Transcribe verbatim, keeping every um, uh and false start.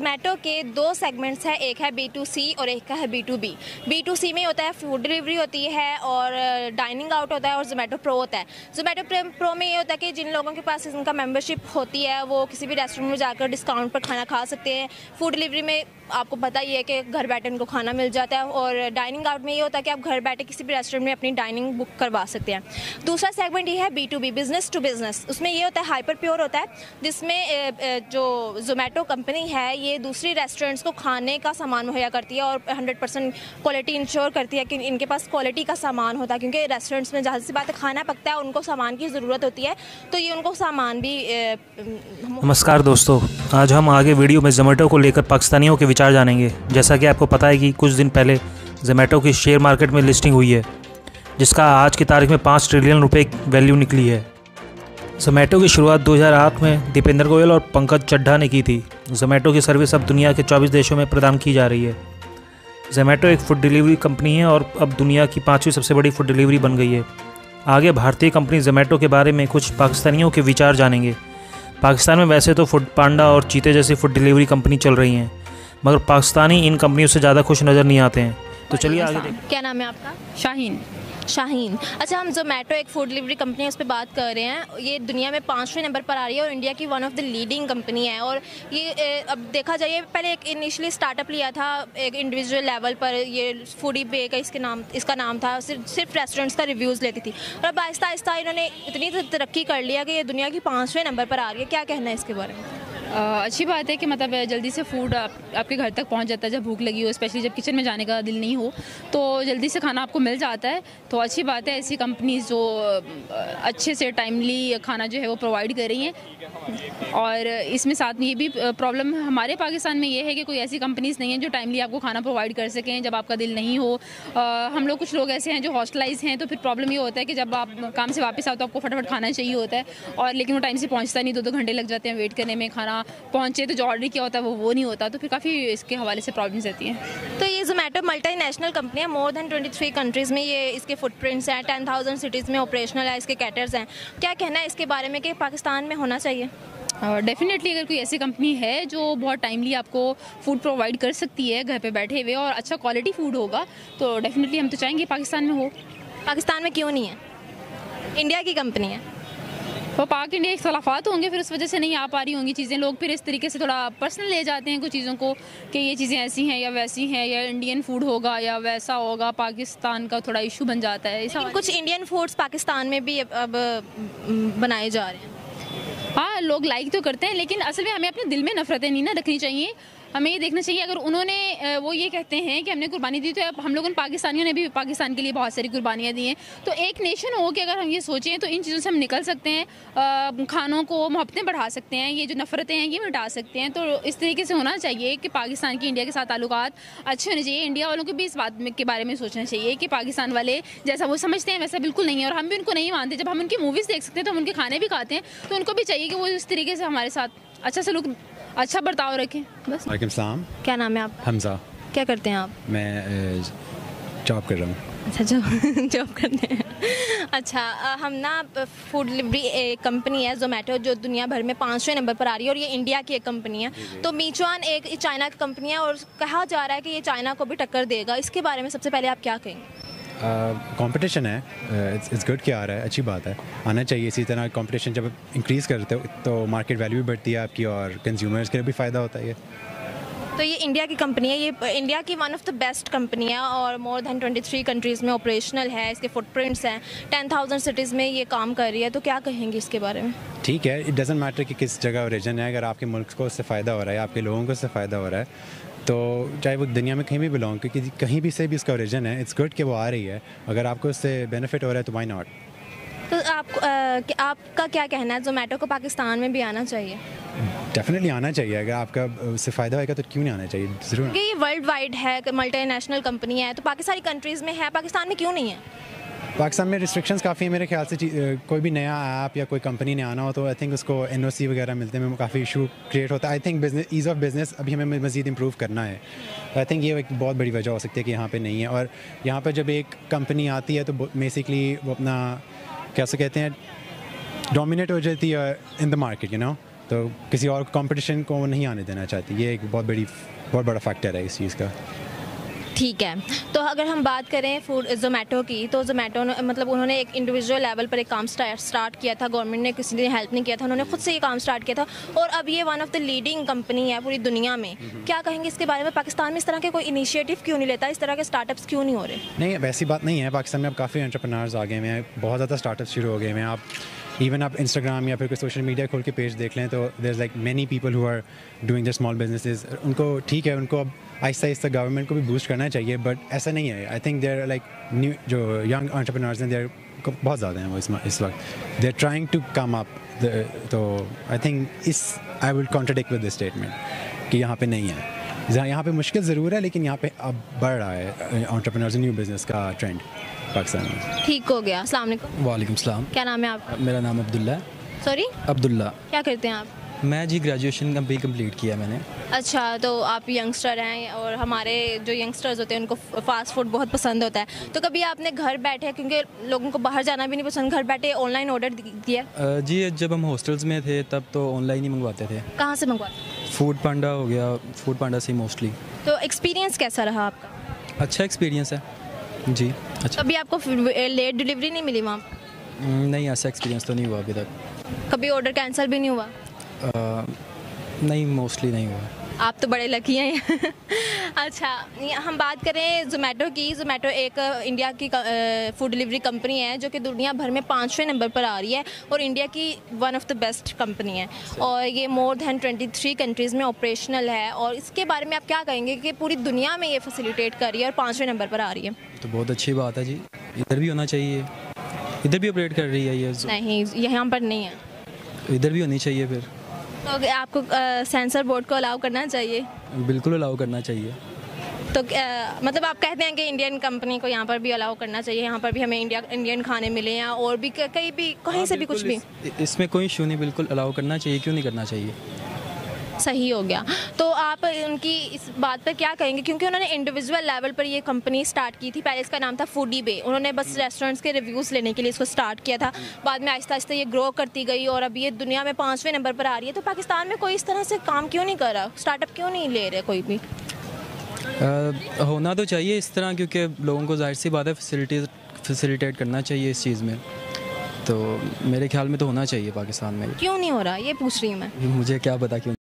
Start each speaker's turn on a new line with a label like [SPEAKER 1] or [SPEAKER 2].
[SPEAKER 1] ज़ोमैटो के दो सेगमेंट्स हैं, एक है बी टू सी और एक का है B to B. B to C में होता है फूड डिलीवरी होती है और डाइनिंग आउट होता है और ज़ोमैटो प्रो होता है। ज़ोमैटो प्रो में ये होता है कि जिन लोगों के पास इनका मेंबरशिप होती है वो किसी भी रेस्टोरेंट में जाकर डिस्काउंट पर खाना खा सकते हैं। फूड डिलीवरी में आपको पता ही है कि घर बैठे उनको खाना मिल जाता है और डाइनिंग आउट में ये होता है कि आप घर बैठे किसी भी रेस्टोरेंट में अपनी डाइनिंग बुक करवा सकते हैं। दूसरा सेगमेंट ये है B to B, business to business. उसमें ये होता है हाइपर प्योर होता है, जिसमें जो ज़ोमैटो कंपनी है ये दूसरी रेस्टोरेंट्स को खाने का सामान मुहैया करती है और हंड्रेड परसेंट क्वालिटी इंश्योर करती है कि इनके पास क्वालिटी का सामान होता है, क्योंकि रेस्टोरेंट्स में जहाँ सी बात है खाना पकता है उनको सामान की ज़रूरत होती है, तो ये उनको सामान भी।
[SPEAKER 2] नमस्कार दोस्तों, आज हम आगे वीडियो में ज़ोमैटो को लेकर पाकिस्तानियों के विचार जानेंगे। जैसा कि आपको पता है कि कुछ दिन पहले ज़ोमैटो की शेयर मार्केट में लिस्टिंग हुई है, जिसका आज की तारीख में पाँच ट्रिलियन रुपए वैल्यू निकली है। ज़ोमैटो की शुरुआत दो हज़ार आठ में दीपेंद्र गोयल और पंकज चड्ढा ने की थी। ज़ोमैटो की सर्विस अब दुनिया के चौबीस देशों में प्रदान की जा रही है। ज़ोमैटो एक फूड डिलीवरी कंपनी है और अब दुनिया की पाँचवीं सबसे बड़ी फूड डिलीवरी बन गई है। आगे भारतीय कंपनी ज़ोमैटो के बारे में कुछ पाकिस्तानियों के विचार जानेंगे। पाकिस्तान में वैसे तो फूड पांडा और चीते जैसी फूड डिलीवरी कंपनी चल रही हैं, मगर पाकिस्तानी इन कंपनियों से ज़्यादा खुश नज़र नहीं आते हैं। तो चलिए आगे देखते।
[SPEAKER 1] क्या नाम है आपका?
[SPEAKER 3] शाहीन।
[SPEAKER 1] शाहीन, अच्छा, हम ज़ोमैटो एक फूड डिलीवरी कंपनी है उस पर बात कर रहे हैं। ये दुनिया में पाँचवें नंबर पर आ रही है और इंडिया की one of the leading company है। और ये अब देखा जाए, पहले एक इनिशियली स्टार्टअप लिया था एक इंडिविजुअल लेवल पर, ये फूडी बे का इसके नाम इसका नाम था, सिर्फ सिर्फ रेस्टोरेंट्स का रिव्यूज़ लेती थी। और अब आहिस्ता आहिस्ता इन्होंने इतनी तरक्की कर लिया कि ये दुनिया की पाँचवें नंबर पर आ रही है। क्या कहना है इसके बारे में?
[SPEAKER 3] आ, अच्छी बात है कि मतलब जल्दी से फूड आप, आपके घर तक पहुंच जाता है जब भूख लगी हो, स्पेशली जब किचन में जाने का दिल नहीं हो तो जल्दी से खाना आपको मिल जाता है। तो अच्छी बात है, ऐसी कंपनीज जो अच्छे से टाइमली खाना जो है वो प्रोवाइड कर रही हैं। और इसमें साथ में ये भी प्रॉब्लम हमारे पाकिस्तान में ये है कि कोई ऐसी कंपनीज नहीं है जो टाइमली आपको खाना प्रोवाइड कर सकें जब आपका दिल नहीं हो। आ, हम लोग कुछ लोग ऐसे हैं जो हॉस्टलाइज हैं, तो फिर प्रॉब्लम ये होता है कि जब आप काम से वापस आओ तो आपको फटाफट खाना चाहिए होता है, और लेकिन वो टाइम से पहुँचता नहीं, दो दो घंटे लग जाते हैं वेट करने में। खाना पहुंचे तो जो ऑर्डर किया होता है वो वो नहीं होता, तो फिर काफ़ी इसके हवाले से प्रॉब्लम्स रहती हैं।
[SPEAKER 1] तो ये ज़ोमैटो मल्टी नेशनल कंपनी है, मोर देन तेईस कंट्रीज़ में ये इसके फुटप्रिंट्स हैं, टेन थाउजेंड सिटीज़ में ऑपरेशनल है, इसके कैटर्स हैं। क्या कहना है इसके बारे में कि पाकिस्तान में होना चाहिए?
[SPEAKER 3] डेफिनेटली uh, अगर कोई ऐसी कंपनी है जो बहुत टाइमली आपको फूड प्रोवाइड कर सकती है घर पे बैठे हुए और अच्छा क्वालिटी फूड होगा, तो डेफिनेटली हम तो चाहेंगे पाकिस्तान में हो।
[SPEAKER 1] पाकिस्तान में क्यों नहीं है? इंडिया की कंपनी है
[SPEAKER 3] तो पाक इंडिया इख्तलाफात होंगे, फिर उस वजह से नहीं आ पा रही होंगी चीज़ें। लोग फिर इस तरीके से थोड़ा पर्सनल ले जाते हैं कुछ चीज़ों को कि ये चीज़ें ऐसी हैं या वैसी हैं, या इंडियन फूड होगा या वैसा होगा, पाकिस्तान का थोड़ा इशू बन जाता है।
[SPEAKER 1] लेकिन कुछ इंडियन फूड्स पाकिस्तान में भी अब बनाए जा रहे हैं।
[SPEAKER 3] हाँ, लोग लाइक तो करते हैं, लेकिन असल में हमें अपने दिल में नफरतें नहीं ना रखनी चाहिए। हमें ये देखना चाहिए अगर उन्होंने वो ये कहते हैं कि हमने कुर्बानी दी, तो अब हम लोगों ने पाकिस्तानियों ने भी पाकिस्तान के लिए बहुत सारी कुर्बानियाँ दी हैं। तो एक नेशन हो कि अगर हम ये सोचें तो इन चीज़ों से हम निकल सकते हैं, खानों को मोहब्बतें बढ़ा सकते हैं, ये जो नफ़रतें हैं ये मिटा सकते हैं। तो इस तरीके से होना चाहिए कि पाकिस्तान की इंडिया के साथ ताल्लुकात अच्छे होने चाहिए। इंडिया वालों को भी इस बात के बारे में सोचना चाहिए कि पाकिस्तान वाले जैसा वो समझते हैं वैसा बिल्कुल नहीं है, और हम भी उनको नहीं मानते। जब हम उनकी मूवीज़ देख सकते हैं तो हम उनके खाने भी खाते हैं, तो उनको भी चाहिए कि वो इस तरीके से हमारे साथ अच्छा सलूक, अच्छा बर्ताव रखें। बस।
[SPEAKER 4] वालेकुम सलाम।
[SPEAKER 1] क्या नाम है आपका?
[SPEAKER 4] हमजा।
[SPEAKER 1] क्या करते हैं आप?
[SPEAKER 4] मैं जॉब कर रहा हूँ।
[SPEAKER 1] अच्छा, जॉब जॉब करते हैं। अच्छा, हम ना फूड डिलीवरी कंपनी है ज़ोमैटो, जो दुनिया भर में पाँचवें नंबर पर आ रही है और ये इंडिया की एक कंपनी है। तो मीचुआन एक चाइना की कंपनी है और कहा जा रहा है कि ये चाइना को भी टक्कर देगा। इसके बारे में सबसे पहले आप क्या कहेंगे?
[SPEAKER 4] कंपटीशन uh, है, इट्स इट्स गुड कि आ रहा है, अच्छी बात है, आना चाहिए। इसी तरह कंपटीशन जब इंक्रीज़ करते हो तो मार्केट वैल्यू भी बढ़ती है आपकी और कंज्यूमर्स के लिए भी फ़ायदा होता है। ये
[SPEAKER 1] तो ये इंडिया की कंपनी है, ये इंडिया की one of the best company है और मोर देन तेईस कंट्रीज़ में ऑपरेशनल है, इसके फुटप्रिंट्स हैं, टेन थाउजेंड सिटीज़ में ये काम कर रही है। तो क्या कहेंगे इसके बारे में?
[SPEAKER 4] ठीक है, इट डजेंट मैटर कि किस जगह ओरिजिन है, अगर आपके मुल्क को उससे फ़ायदा हो रहा है, आपके लोगों को उससे फ़ायदा हो रहा है, तो चाहे वो दुनिया में कहीं भी बिलोंग, क्योंकि कहीं भी से भी इसका ओरिजिन है, इट्स गुड कि वो आ रही है। अगर आपको उससे बेनिफिट हो रहा है तो व्हाई नॉट।
[SPEAKER 1] तो आप आ, आपका क्या कहना है, ज़ोमैटो को पाकिस्तान में भी आना चाहिए?
[SPEAKER 4] डेफिनेटली आना चाहिए, अगर आपका उससे फ़ायदा होगा तो क्यों नहीं आना चाहिए, ज़रूर।
[SPEAKER 1] क्योंकि ये वर्ल्ड वाइड है, मल्टी नेशनल कंपनी है, तो पाकिस्तानी कंट्रीज़ में है, पाकिस्तान में क्यों नहीं है?
[SPEAKER 4] पाकिस्तान में रिस्ट्रिक्शंस काफ़ी है मेरे ख्याल से। कोई भी नया ऐप या कोई कंपनी ने आना हो तो आई थिंक उसको एन ओ सी वगैरह मिलते हैं, काफ़ी इशू क्रिएट होता है। I think business ease of business अभी हमें मज़ीद इंप्रूव करना है। आई थिंक ये एक बहुत बड़ी वजह हो सकती है कि यहाँ पे नहीं है। और यहाँ पर जब एक कंपनी आती है तो बेसिकली वो अपना कैसे कहते हैं डोमिनेट हो जाती है in the market, you know. तो किसी और कंपटीशन को वो नहीं आने देना चाहती। ये एक बहुत बड़ी बहुत बड़ा फैक्टर है इस चीज़ का।
[SPEAKER 1] ठीक है, तो अगर हम बात करें फूड जोमेटो की, तो जोमेटो मतलब उन्होंने एक इंडिविजुअल लेवल पर एक काम स्टार्ट किया था, गवर्नमेंट ने किसी ने हेल्प नहीं किया था, उन्होंने खुद से ये काम स्टार्ट किया था और अब ये one of the leading company है पूरी दुनिया में। क्या कहेंगे इसके बारे में? पाकिस्तान में इस तरह के कोई इनिशिएटिव क्यों नहीं लेता, इस तरह के स्टार्टअप्स क्यों नहीं हो रहे?
[SPEAKER 4] नहीं, वैसी बात नहीं है। पाकिस्तान में अब काफ़ी एंटरप्रेन्योर्स आ गए हैं, बहुत ज़्यादा स्टार्टअप शुरू हो गए हैं। आप इवन आप इंस्टाग्राम या फिर कोई सोशल मीडिया खोल के पेज देख लें तो there is like many people who are doing their small businesses. उनको ठीक है, उनको अब आहिस्ता आहिस्ता गवर्नमेंट को भी बूस्ट करना चाहिए, बट ऐसा नहीं है। I think there like new जो यंग एंटरप्रेन्योर्स हैं देयर बहुत ज़्यादा हैं वो इस इस वक्त they are trying to come up. तो आई थिंक इस I will contradict with this statement कि यहाँ पे नहीं है। यहाँ पे मुश्किल ज़रूर है, लेकिन यहाँ पे अब बढ़ रहा है एंटरप्रेन्योर्स न्यू बिज़नेस का ट्रेंड पाकिस्तान में।
[SPEAKER 1] ठीक हो गया। अस्सलाम वालेकुम।
[SPEAKER 5] वालेकुम सलाम।
[SPEAKER 1] क्या नाम है आपका?
[SPEAKER 5] मेरा नाम अब्दुल्ला है।
[SPEAKER 1] सॉरी?
[SPEAKER 5] अब्दुल्ला।
[SPEAKER 1] क्या करते हैं आप?
[SPEAKER 5] मैं जी ग्रेजुएशन भी कंप्लीट किया मैंने।
[SPEAKER 1] अच्छा, तो आप यंगस्टर हैं और हमारे जो यंगस्टर्स होते हैं उनको फास्ट फूड बहुत पसंद होता है, तो कभी आपने घर बैठे, क्योंकि लोगों को बाहर जाना भी नहीं पसंद, घर बैठे ऑनलाइन ऑर्डर दिया?
[SPEAKER 5] जी जब हम हॉस्टल्स में थे तब तो ऑनलाइन ही मंगवाते थे।
[SPEAKER 1] कहाँ से मंगवाते?
[SPEAKER 5] फूड पांडा हो गया, फूड पांडा से मोस्टली।
[SPEAKER 1] तो एक्सपीरियंस कैसा रहा आपका?
[SPEAKER 5] अच्छा एक्सपीरियंस है जी। अच्छा,
[SPEAKER 1] कभी आपको लेट डिलीवरी नहीं मिली वहाँ?
[SPEAKER 5] नहीं, ऐसा एक्सपीरियंस तो नहीं हुआ अभी तक।
[SPEAKER 1] कभी ऑर्डर कैंसिल भी नहीं हुआ?
[SPEAKER 5] आ, नहीं, मोस्टली नहीं हुआ।
[SPEAKER 1] आप तो बड़े लकी हैं। अच्छा, हम बात करें ज़ोमैटो की। ज़ोमैटो एक इंडिया की फूड डिलीवरी कंपनी है जो कि दुनिया भर में पाँचवें नंबर पर आ रही है और इंडिया की one of the best company है और ये more than twenty three countries में ऑपरेशनल है। और इसके बारे में आप क्या कहेंगे कि पूरी दुनिया में ये फैसिलिटेट कर रही है और पाँचवें नंबर पर आ रही है?
[SPEAKER 5] तो बहुत अच्छी बात है जी, इधर भी होना चाहिए। इधर भी ऑपरेट कर रही है ये?
[SPEAKER 1] नहीं, यहाँ पर नहीं है।
[SPEAKER 5] इधर भी होनी चाहिए फिर।
[SPEAKER 1] तो आपको सेंसर बोर्ड को अलाउ करना चाहिए?
[SPEAKER 5] बिल्कुल अलाउ करना चाहिए।
[SPEAKER 1] तो आ, मतलब आप कहते हैं कि इंडियन कंपनी को यहाँ पर भी अलाउ करना चाहिए, यहाँ पर भी हमें इंडिया इंडियन खाने मिले या और भी कहीं भी कहीं से भी कुछ भी?
[SPEAKER 5] इस, इसमें कोई इशू नहीं, बिल्कुल अलाउ करना चाहिए, क्यों नहीं करना चाहिए।
[SPEAKER 1] सही हो गया। तो आप उनकी इस बात पर क्या कहेंगे, क्योंकि उन्होंने इंडिविजुअल लेवल पर ये कंपनी स्टार्ट की थी। पहले इसका नाम था फूडी बे, उन्होंने बस रेस्टोरेंट्स के रिव्यूज़ लेने के लिए इसको स्टार्ट किया था, बाद में आहिस्ता आहिस्ता ये ग्रो करती गई और अब ये दुनिया में पाँचवें नंबर पर आ रही है। तो पाकिस्तान में कोई इस तरह से काम क्यों नहीं कर रहा, स्टार्टअप क्यों नहीं ले रहे कोई भी?
[SPEAKER 5] आ, होना तो चाहिए इस तरह, क्योंकि लोगों को जाहिर सी बात है फैसिलिटीज फैसिलिटेट करना चाहिए इस चीज़ में, तो मेरे ख्याल में तो होना चाहिए पाकिस्तान में।
[SPEAKER 1] क्यों नहीं हो रहा ये पूछ रही हूँ मैं।
[SPEAKER 5] मुझे क्या पता क्यों